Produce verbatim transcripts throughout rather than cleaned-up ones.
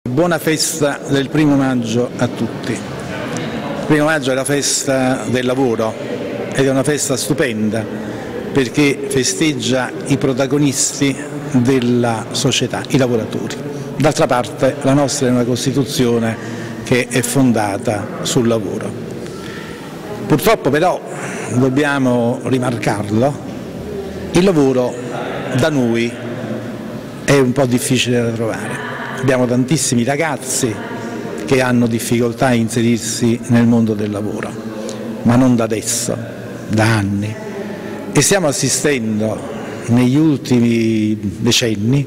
Buona festa del primo maggio a tutti. Il primo maggio è la festa del lavoro ed è una festa stupenda perché festeggia i protagonisti della società, i lavoratori. D'altra parte la nostra è una Costituzione che è fondata sul lavoro. Purtroppo però, dobbiamo rimarcarlo, il lavoro da noi è un po' difficile da trovare. Abbiamo tantissimi ragazzi che hanno difficoltà a inserirsi nel mondo del lavoro, ma non da adesso, da anni. E stiamo assistendo negli ultimi decenni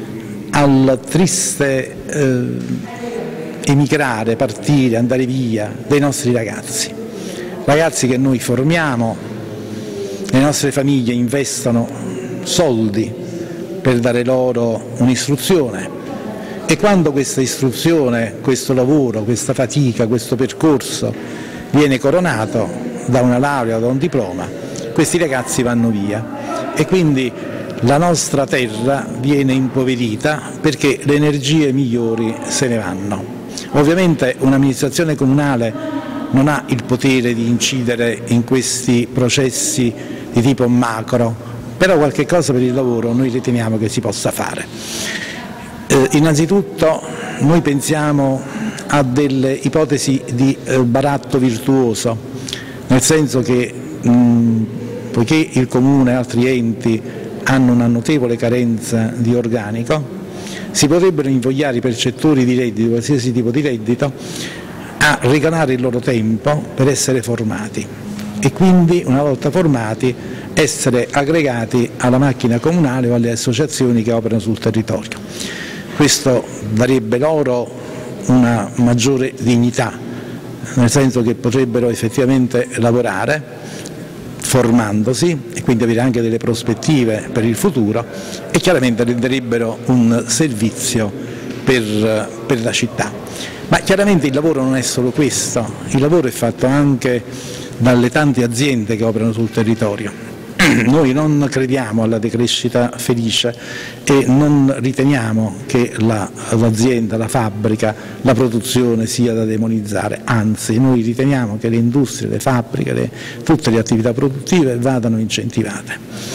al triste eh, emigrare, partire, andare via dei nostri ragazzi. Ragazzi che noi formiamo, le nostre famiglie investono soldi per dare loro un'istruzione. E quando questa istruzione, questo lavoro, questa fatica, questo percorso viene coronato da una laurea, da un diploma, questi ragazzi vanno via e quindi la nostra terra viene impoverita perché le energie migliori se ne vanno. Ovviamente un'amministrazione comunale non ha il potere di incidere in questi processi di tipo macro, però qualche cosa per il lavoro noi riteniamo che si possa fare. Eh, innanzitutto noi pensiamo a delle ipotesi di eh, baratto virtuoso, nel senso che mh, poiché il Comune e altri enti hanno una notevole carenza di organico, si potrebbero invogliare i percettori di reddito, qualsiasi tipo di reddito, a regalare il loro tempo per essere formati e quindi una volta formati essere aggregati alla macchina comunale o alle associazioni che operano sul territorio. Questo darebbe loro una maggiore dignità, nel senso che potrebbero effettivamente lavorare formandosi e quindi avere anche delle prospettive per il futuro e chiaramente renderebbero un servizio per, per la città. Ma chiaramente il lavoro non è solo questo, il lavoro è fatto anche dalle tante aziende che operano sul territorio. Noi non crediamo alla decrescita felice e non riteniamo che l'azienda, la, la fabbrica, la produzione sia da demonizzare, anzi noi riteniamo che le industrie, le fabbriche, le, tutte le attività produttive vadano incentivate.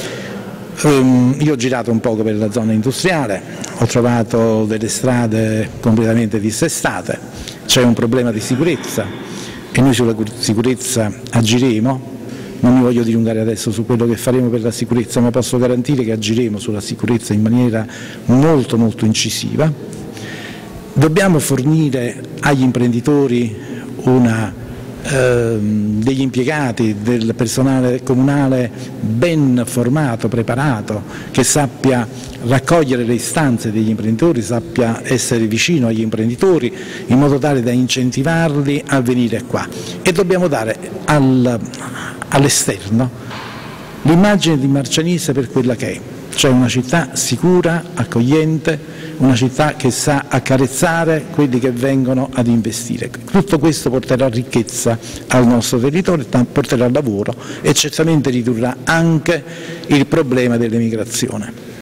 Um, io ho girato un poco per la zona industriale, ho trovato delle strade completamente dissestate, c'è un problema di sicurezza e noi sulla sicurezza agiremo. Non mi voglio dilungare adesso su quello che faremo per la sicurezza, ma posso garantire che agiremo sulla sicurezza in maniera molto molto incisiva. Dobbiamo fornire agli imprenditori una, eh, degli impiegati, del personale comunale ben formato, preparato, che sappia raccogliere le istanze degli imprenditori, sappia essere vicino agli imprenditori in modo tale da incentivarli a venire qua. E dobbiamo dare al all'esterno l'immagine di Marcianise per quella che è, cioè una città sicura, accogliente, una città che sa accarezzare quelli che vengono ad investire. Tutto questo porterà ricchezza al nostro territorio, porterà lavoro e certamente ridurrà anche il problema dell'emigrazione.